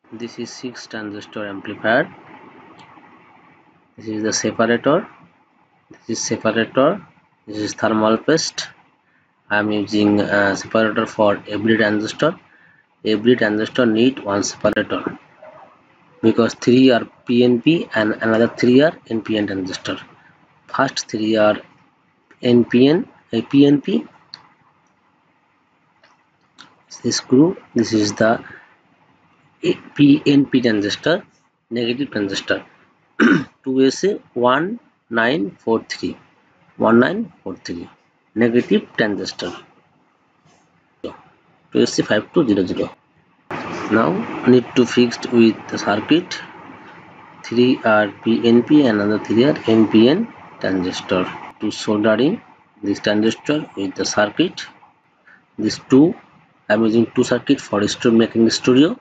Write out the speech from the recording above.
This is 6 transistor amplifier. This is the separator. This is separator. This is thermal paste. I am using separator for every transistor. Every transistor need one separator because 3 are PNP and another 3 are NPN transistor. First 3 are PNP. This screw. This is the PNP transistor, negative transistor. 2SA 1943 negative transistor. 2SA 5200. Now need to fix with the circuit. 3 are PNP and another 3 are NPN transistor. To soldering this transistor with the circuit. These two, I am using two circuit for making studio.